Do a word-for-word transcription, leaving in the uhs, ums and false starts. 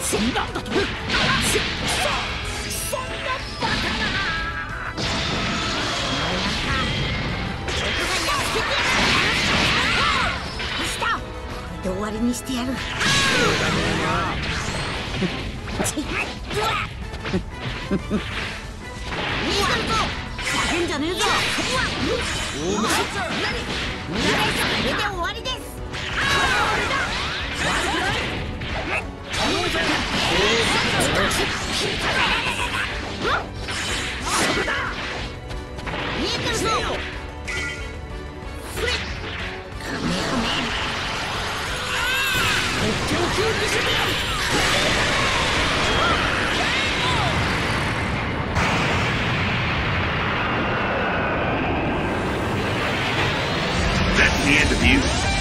なんだと。そそんなバカな。終わりにしてやる。叫んじゃねえぞ。これで終わりです。見えてるぞ。 That's the end of you.